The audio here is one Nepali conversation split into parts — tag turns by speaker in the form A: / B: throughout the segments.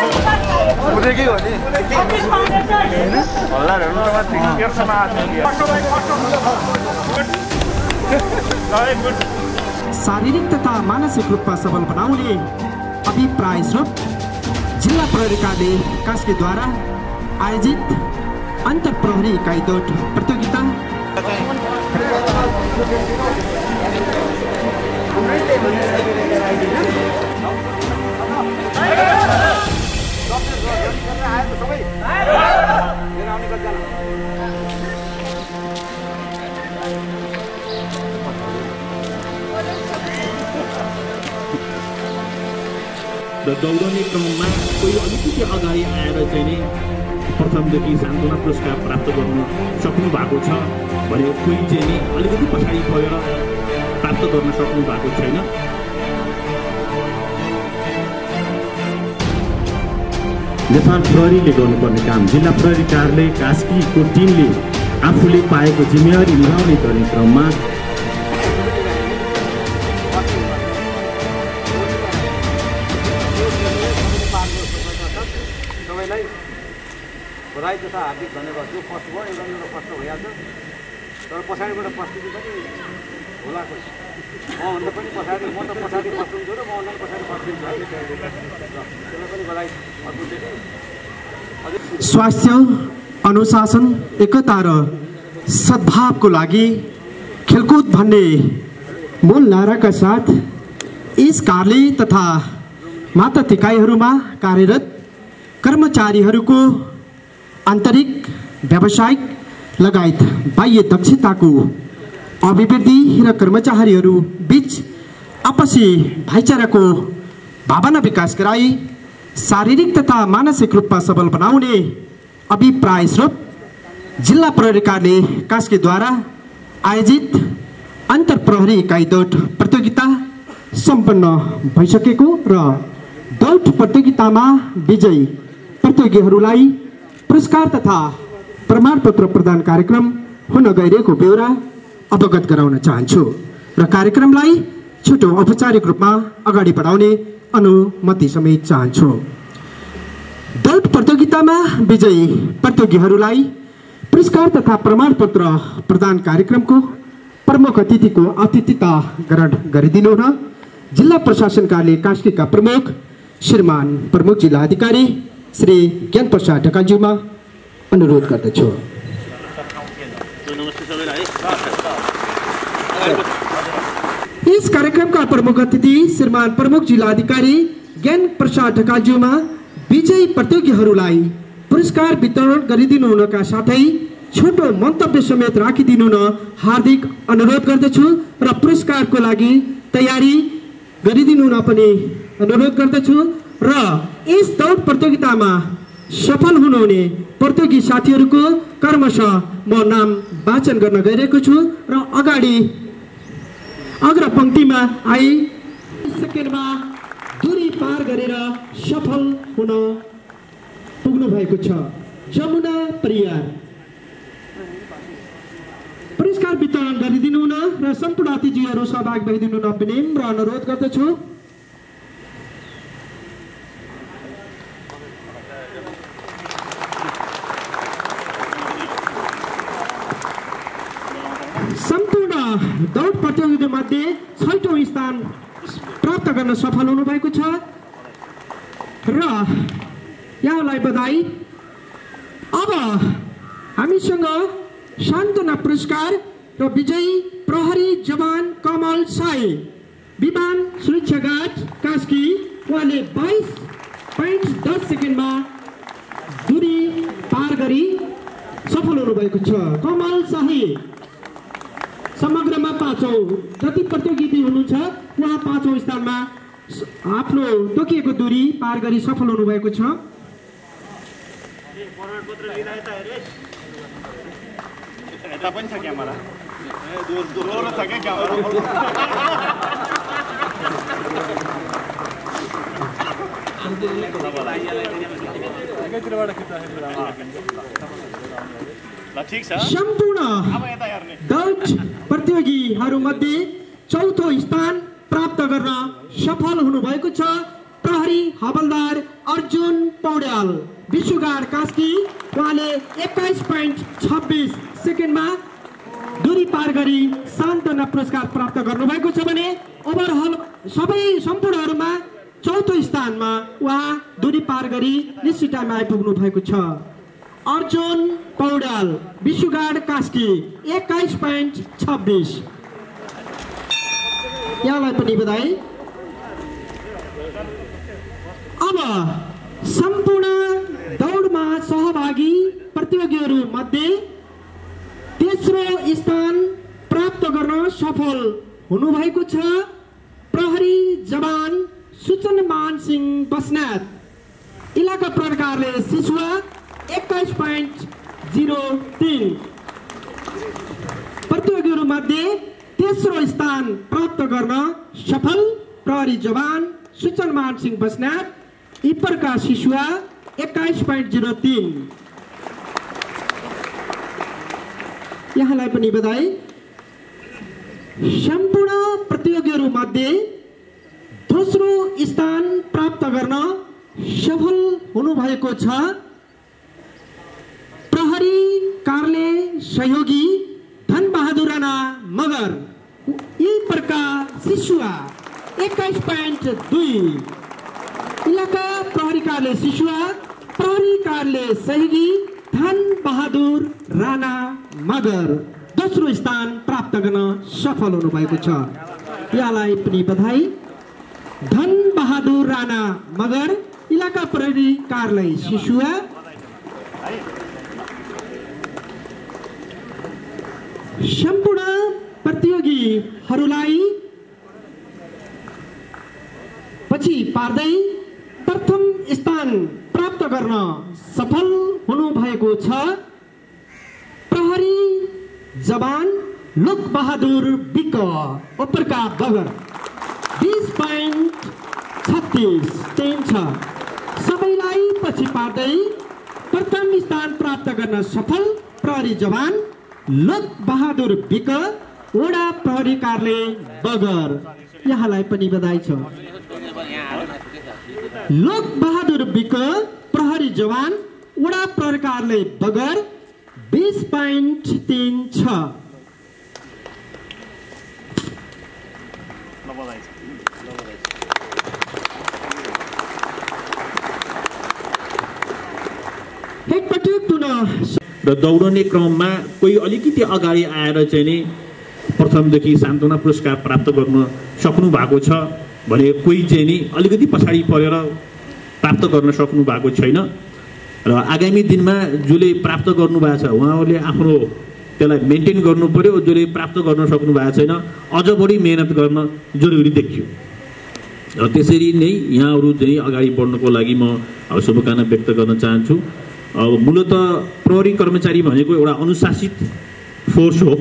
A: शारीरिक तथा मानसिक रूपमा सबल बनाउने अभिप्राय स्रोत जिल्ला प्रहरी कार्यालय कास्कीद्वारा आयोजित अन्तर प्रहरी इकाइ दौड प्रतियोगिता
B: र दौडने क्रममा कोही अलिकति अगाडि आएर चाहिँ नि प्रथमदेखि सान्त्वना पुरस्कार प्राप्त गर्नु सक्नु भएको छ भने कोही चाहिँ नि अलिकति पछाडि गएर प्राप्त गर्न सक्नु भएको छैन। नेपाल प्रहरीले गर्नुपर्ने काम जिल्ला प्रहरी कार्यालय कास्कीको टिमले आफूले पाएको जिम्मेवारी निभाउने गर्ने क्रममा
C: बधाई तथा हार्दिक धन्यवाद। जो फर्स्ट भयो एउटा फर्स्ट भइहाल्छ तर पछाडिबाट प्रस्तुति पनि होला मभन्दा पनि पछाडि म त पछाडि फर्स्ट हुन्छु र मभन्दा पनि पछाडि फर्स्ट हुन्छु त्यसलाई पनि बधाई अर्को।
A: स्वास्थ्य अनुशासन एकता र सद्भावको लागि खेलकुद भन्ने मूल नाराका साथ यस कार्यालय तथा मातहत इकाइहरूमा कार्यरत कर्मचारीहरूको आन्तरिक व्यावसायिक लगायत बाह्य दक्षताको अभिवृद्धि र कर्मचारीहरू बीच आपसी भाइचाराको भावना विकास गराई शारीरिक तथा मानसिक रूपमा सबल बनाउने अभिप्राय स्रोत जिल्ला प्रहरी कार्यालय कास्कीद्वारा आयोजित अन्तर प्रहरी इकाइ दौड प्रतियोगिता सम्पन्न भइसकेको र दौड प्रतियोगितामा विजयी प्रतियोगीहरूलाई पुरस्कार तथा प्रमाणपत्र प्रदान कार्यक्रम हुन गइरहेको बेहोरा अवगत गराउन चाहन्छु र कार्यक्रमलाई छिटो औपचारिक रूपमा अगाडि बढाउने अनुमति समेत चाहन्छु। दौड प्रतियोगितामा विजयी प्रतियोगीहरूलाई पुरस्कार तथा प्रमाणपत्र प्रदान कार्यक्रमको प्रमुख अतिथिको आतिथ्यता ग्रहण गरिदिनु हुन जिल्ला प्रशासन कार्यालय कास्कीका प्रमुख श्रीमान प्रमुख जिल्ला अधिकारी श्री ज्ञान प्रसाद ढकालज्यूमा अनुरोध गर्दछु। इस कार्यक्रमका प्रमुख अतिथि श्रीमान प्रमुख जिल्ला अधिकारी ज्ञान प्रसाद ढकालज्यूमा विजयी प्रतियोगीहरूलाई पुरस्कार वितरण गरिदिनु हुनका साथै छोटो मन्तव्य समेत राखिदिनु हुन हार्दिक अनुरोध गर्दछु र पुरस्कारको लागि तयारी गरिदिनु हुन पनि अनुरोध गर्दछु र यस दौड प्रतियोगितामा सफल हुनुहुने प्रतियोगी साथीहरूको क्रमशः म नाम वाचन गर्न गइरहेको छु र अगाडि अग्र पंक्तिमा आई सेकेन्डमा दूरी पार गरेर सफल हुन पुग्नु भएको छ जमुना परियार। पुरस्कार वितरण गरिदिनु हुन र सम्पूर्ण अतिथिहरू सहभागी भइदिनु हुन विनम्र अनुरोध गर्दछु। सम्पूर्ण दौड प्रतियोगिता मध्ये 6औं स्थान प्राप्त गर्न सफल हुनु भएको छ र यहाँलाई बधाई। अब हामीसँग सान्त्वना पुरस्कार र विजयी प्रहरी जवान कमल साई विमान सुरक्षा गार्ड कास्की उहाँले 22.10 सेकेन्डमा दूरी पार गरी सफल हुनु भएको छ। कमल साई समग्रमा 5औं जति प्रतियोगी हुनुहुन्छ उहाँ 5औं स्थानमा आफ्नो तोकिएको दूरी पार गरी सफल हुनु भएको छ।
B: यता पनि छ क्यामेरा दोहोरो छ के क्यामेरा
A: सम्पूर्ण दौड प्रतियोगीहरूमध्ये 4थो स्थान प्राप्त गर्न सफल हुनुभएको छ प्रहरी हवलदार अर्जुन पौड्याल विश्वगाड कास्की उहाँले 21.26 सेकेन्डमा दूरी पार गरी सान्त्वना पुरस्कार प्राप्त गर्नुभएको छ भने ओभरअल सबै सम्पूर्णहरूमा चौथो स्थानमा उहाँ दूरी पार गरी निश्चित टाइममा आइपुग्नु भएको छ। अर्जुन पौड्याल विश्वगाड कास्की 21.26 यहाँलाई पनि बधाई। अब सम्पूर्ण दौडमा सहभागी प्रतियोगीहरू मध्ये तेस्रो स्थान प्राप्त गर्न सफल हुनुभएको छ प्रहरी जवान सुचनमान सिंह बस्नेत इलाका प्रहरीले सिसुवा 21.03 प्रतियोगीहरू मध्ये तेस्रो स्थान प्राप्त गर्न सफल प्रहरी जवान सुचनमान सिंह बस्नेत इपरका सिसुवा 21.03 यहाँलाई पनि बधाई। सम्पूर्ण प्रतियोगीहरू मध्ये दोस्रो स्थान प्राप्त गर्न सफल हुनुभएको छ प्रहरी कार्यालय सहयोगी धनबहादुर राणा मगर यी प्रकार सिसुवा 21.2 इलाका प्रहरी कार्यालय सिसुवा प्रहरी कार्यालय सहयोगी धनबहादुर राणा मगर दोस्रो स्थान प्राप्त गर्न सफल हुनुभएको छ यहाँलाई पनि बधाई। धनबहादुर राणा मगर इलाका प्रहरी कार्यालय सिसुवा सम्पूर्ण प्रतियोगीहरूलाई पछि पार्दै प्रथम स्थान प्राप्त गर्न सफल हुनुभएको छ प्रहरी जवान लोकबहादुर विक उपरका बगर 20.36 छ। सबैलाई पछि पार्दै प्रथम स्थान प्राप्त गर्न सफल प्रहरी जवान लोकबहादुर विक वडा प्रहरी कार्यालय बगर यहाँलाई पनि बधाई छ। लोकबहादुर विक प्रहरी जवान वडा प्रहरी कार्यालय बगर 20.3 छ।
B: र दौडने क्रममा कोही अलिकति अगाडि आएर चाहिँ नि प्रथमदेखि सान्त्वना पुरस्कार प्राप्त गर्न सक्नु भएको छ भने कोही चाहिँ नि अलिकति पछाडि परेर प्राप्त गर्न सक्नु भएको छैन र आगामी दिनमा जसले प्राप्त गर्नु भएको छ उहाँहरूले आफ्नो त्यसलाई मेन्टेन गर्नु पर्यो। जसले प्राप्त गर्न सक्नु भएको छैन अझ बढी मेहनत गर्न जरुरी देखियो र त्यसरी नै यहाँहरू चाहिँ अगाडि बढ्नको लागि म शुभकामना व्यक्त गर्न चाहन्छु। मूलत प्रहरी कर्मचारी भनेको एउटा अनुशासित फोर्स हो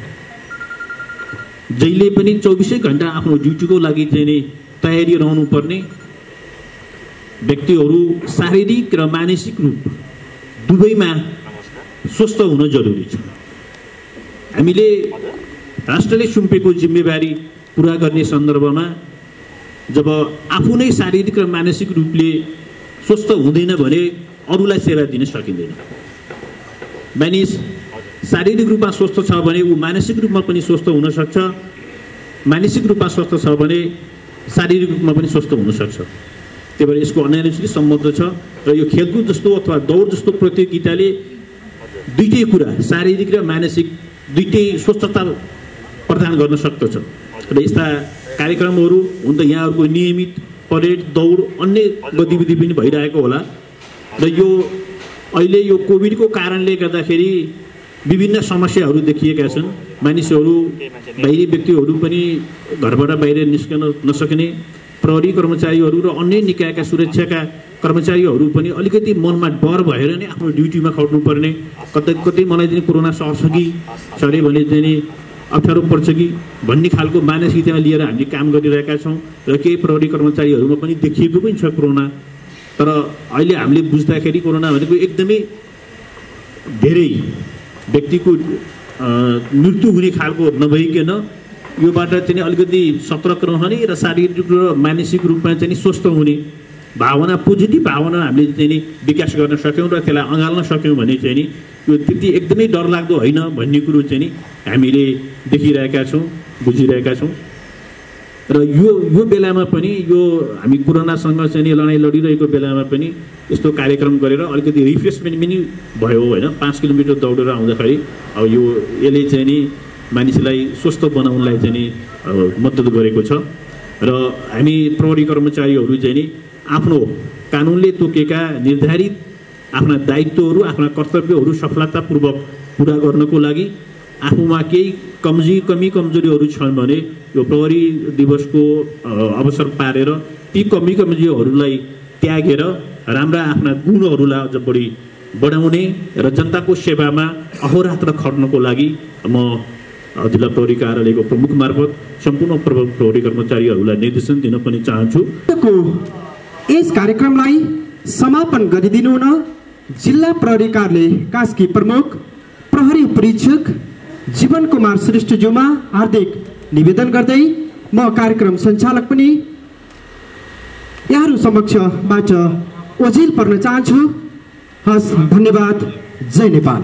B: जहिले पनि 24 घण्टा आफ्नो ड्युटीको लागि चाहिँ नि तयारी रहनुपर्ने व्यक्तिहरू शारीरिक र मानसिक रूप दुवैमा स्वस्थ हुन जरुरी छ। हामीले राष्ट्रले सुम्पेको जिम्मेवारी पुरा गर्ने सन्दर्भमा जब आफू नै शारीरिक र मानसिक रूपले स्वस्थ हुँदैन भने अरूलाई सेवा दिन सकिँदैन। मानिस शारीरिक रूपमा स्वस्थ छ भने ऊ मानसिक रूपमा पनि स्वस्थ हुन सक्छ, मानसिक रूपमा स्वस्थ छ भने शारीरिक रूपमा पनि स्वस्थ हुन सक्छ। त्यही भएर यसको अन्यान्यसित सम्बन्ध छ र यो खेलकुद जस्तो अथवा दौड जस्तो प्रतियोगिताले दुईटै कुरा शारीरिक र मानसिक दुईटै स्वस्थता प्रदान गर्न सक्दछ। र यस्ता कार्यक्रमहरू हुन त यहाँहरूको नियमित परेड दौड अन्य गतिविधि पनि भइरहेको होला र यो अहिले यो कोभिडको कारणले गर्दाखेरि विभिन्न समस्याहरू देखिएका छन्। मानिसहरू बाहिरी व्यक्तिहरू पनि घरबाट बाहिर निस्कन नसक्ने, प्रहरी कर्मचारीहरू र अन्य निकायका सुरक्षाका कर्मचारीहरू पनि अलिकति मनमा डर भएर नै आफ्नो ड्युटीमा खट्नुपर्ने, कतै कतै मलाई चाहिँ कोरोना सर्छ कि सरे भने चाहिँ अप्ठ्यारो पर्छ कि भन्ने खालको मानसिकता लिएर हामी काम गरिरहेका छौँ र केही प्रहरी कर्मचारीहरूमा पनि देखिएको पनि छ कोरोना। तर अहिले हामीले बुझ्दाखेरि कोरोना भनेको एकदमै धेरै व्यक्तिको मृत्यु हुने खालको नभइकन योबाट चाहिँ अलिकति सतर्क रहने र शारीरिक र मानसिक रूपमा चाहिँ स्वस्थ हुने भावना, पोजिटिभ भावना हामीले चाहिँ नि विकास गर्न सक्यौँ र त्यसलाई अँगाल्न सक्यौँ भने चाहिँ नि यो त्यति एकदमै डरलाग्दो होइन भन्ने कुरो चाहिँ नि हामीले देखिरहेका छौँ, बुझिरहेका छौँ। र यो बेलामा पनि यो हामी कोरोनासँग चाहिँ नि लडाइँ लडिरहेको बेलामा पनि यस्तो कार्यक्रम गरेर अलिकति रिफ्रेसमेन्ट पनि भयो होइन। 5 किलोमिटर दौडेर आउँदाखेरि अब यसले चाहिँ नि मानिसलाई स्वस्थ बनाउनलाई चाहिँ नि मद्दत गरेको छ। र हामी प्रहरी कर्मचारीहरू चाहिँ नि आफ्नो कानुनले तोकेका निर्धारित आफ्ना दायित्वहरू, आफ्ना कर्तव्यहरू सफलतापूर्वक पुरा गर्नको लागि आफूमा केही कमी कमजोरीहरू छन् भने यो प्रहरी दिवसको अवसर पारेर ती कमी कमजोरीहरूलाई त्यागेर राम्रा आफ्ना गुणहरूलाई अझ बढी बढाउने र जनताको सेवामा अहोरात्र खट्नको लागि म जिल्ला प्रहरी कार्यालयको प्रमुख मार्फत सम्पूर्ण प्रहरी कर्मचारीहरूलाई निर्देशन दिन पनि चाहन्छु।
A: यस कार्यक्रमलाई समापन गरिदिनु हुन जिल्ला प्रहरी कार्यालय कास्की प्रमुख प्रहरी परीक्षक जीवन कुमार श्रेष्ठज्यूमा हार्दिक निवेदन गर्दै म कार्यक्रम सञ्चालक पनि यहाँहरू समक्षबाट ओझेल पर्न चाहन्छु। हस्, धन्यवाद। जय नेपाल।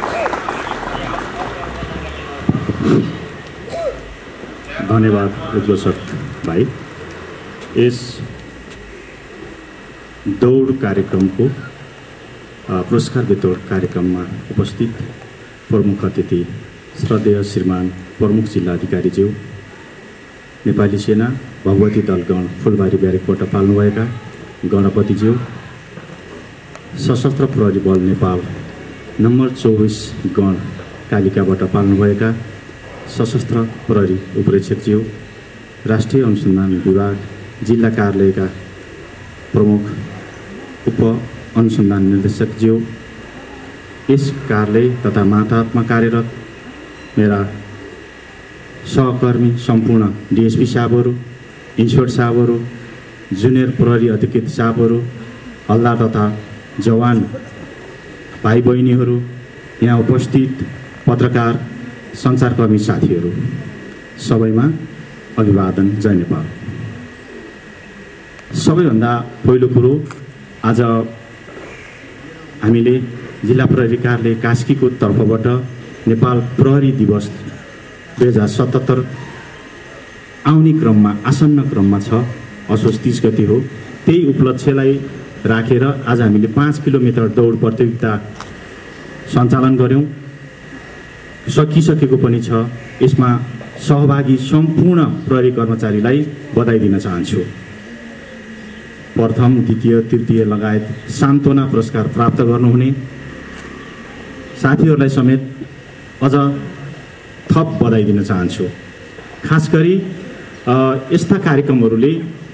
D: धन्यवाद उद्घोषक भाइ। यस दौड कार्यक्रमको पुरस्कार वितरण कार्यक्रममा उपस्थित प्रमुख अतिथि श्रद्धेय श्रीमान प्रमुख जिल्लाधिकारीज्यू, नेपाली सेना भगवती दलगण फुलबारी ब्यारेकबाट पाल्नुभएका गणपतिज्यू, सशस्त्र प्रहरी बल नेपाल नम्बर 24 गण कालिकाबाट पाल्नुभएका सशस्त्र प्रहरी उपरीक्षकज्यू, राष्ट्रिय अनुसन्धान विभाग जिल्ला कार्यालयका प्रमुख उप अनुसन्धान निर्देशकज्यू, यस कार्यालय तथा माताहतमा कार्यरत मेरा सहकर्मी सम्पूर्ण डिएसपी साहबहरू, इन्स्पेक्टर साहबहरू, जुनियर प्रहरी अधिकृत साहबहरू, हल्दार तथा जवान भाइ बहिनीहरू, यहाँ उपस्थित पत्रकार सञ्चारकर्मी साथीहरू, सबैमा अभिवादन। जय नेपाल। सबैभन्दा पहिलो कुरो, आज हामीले जिल्ला प्रहरी कार्यालय कास्कीको तर्फबाट नेपाल प्रहरी दिवस 2077 आउने क्रममा, आसन्न क्रममा छ। असोज 30 गते हो। त्यही उपलक्ष्यलाई राखेर आज हामीले 5 किलोमिटर दौड प्रतियोगिता सञ्चालन गऱ्यौँ, सकिसकेको पनि छ। यसमा सहभागी सम्पूर्ण प्रहरी कर्मचारीलाई बधाई दिन चाहन्छु। प्रथम, द्वितीय, तृतीय लगायत सान्त्वना पुरस्कार प्राप्त गर्नुहुने साथीहरूलाई समेत अझ थप बधाई दिन चाहन्छु। खास गरी यस्ता कार्यक्रमहरूले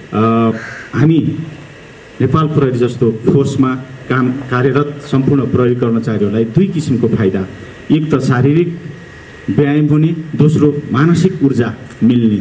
D: हामी नेपाल प्रहरी जस्तो फोर्समा कार्यरत सम्पूर्ण प्रहरी कर्मचारीहरूलाई दुई किसिमको फाइदा, एक त शारीरिक व्यायाम हुने, दोस्रो मानसिक ऊर्जा मिल्ने।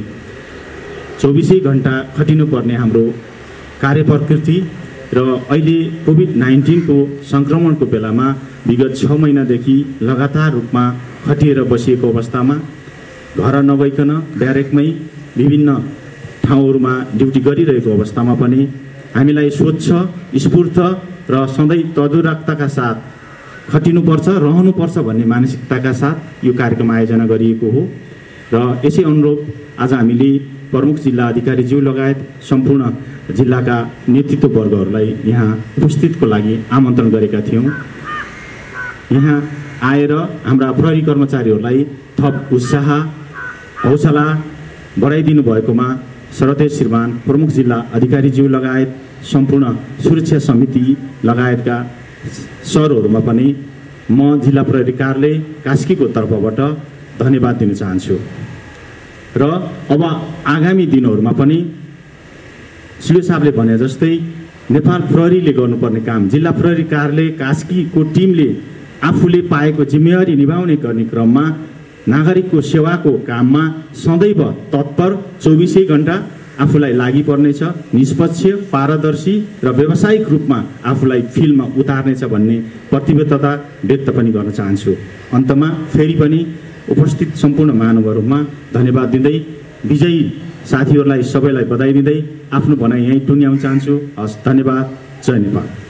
D: 24 घण्टा खटिनुपर्ने हाम्रो कार्य प्रकृति र अहिले कोभिड-19 को सङ्क्रमणको बेलामा विगत 6 महिनादेखि लगातार रूपमा खटिएर बसिएको अवस्थामा घर नभइकन ब्यारेकमै विभिन्न ठाउँहरूमा ड्युटी गरिरहेको अवस्थामा पनि हामीलाई स्वच्छ, स्फूर्त र सधैँ तदुरुकताका साथ खटिनुपर्छ, रहनुपर्छ भन्ने मानसिकताका साथ यो कार्यक्रम आयोजना गरिएको हो। र यसै अनुरूप आज हामीले प्रमुख जिल्ला अधिकारीज्यू लगायत सम्पूर्ण जिल्लाका नेतृत्व वर्गहरूलाई यहाँ उपस्थितको लागि आमन्त्रण गरेका थियौँ। यहाँ आएर हाम्रा प्रहरी कर्मचारीहरूलाई थप उत्साह, हौसला बढाइदिनु भएकोमा श्रद्धेय श्रीमान प्रमुख जिल्ला अधिकारीज्यू लगायत सम्पूर्ण सुरक्षा समिति लगायतका सरहरूमा पनि म जिल्ला प्रहरी कार्यालय कास्कीको तर्फबाट धन्यवाद दिन चाहन्छु। र अब आगामी दिनहरूमा पनि सिओ साहबले भने जस्तै नेपाल प्रहरीले गर्नुपर्ने काम, जिल्ला प्रहरी कार्यालय कास्कीको टिमले आफूले पाएको जिम्मेवारी निभाउने गर्ने क्रममा नागरिकको सेवाको काममा सदैव तत्पर 24 घण्टा आफूलाई लागि पर्नेछ, निष्पक्ष, पारदर्शी र व्यावसायिक रूपमा आफूलाई फिल्डमा उतार्नेछ भन्ने प्रतिबद्धता व्यक्त पनि गर्न चाहन्छु। अन्तमा फेरि पनि उपस्थित सम्पूर्ण महानुभावहरूमा धन्यवाद दिँदै विजयी साथीहरूलाई सबैलाई बधाई दिँदै आफ्नो भनाइ यहीँ टुङ्ग्याउन चाहन्छु। हस्, धन्यवाद। जय नेपाल।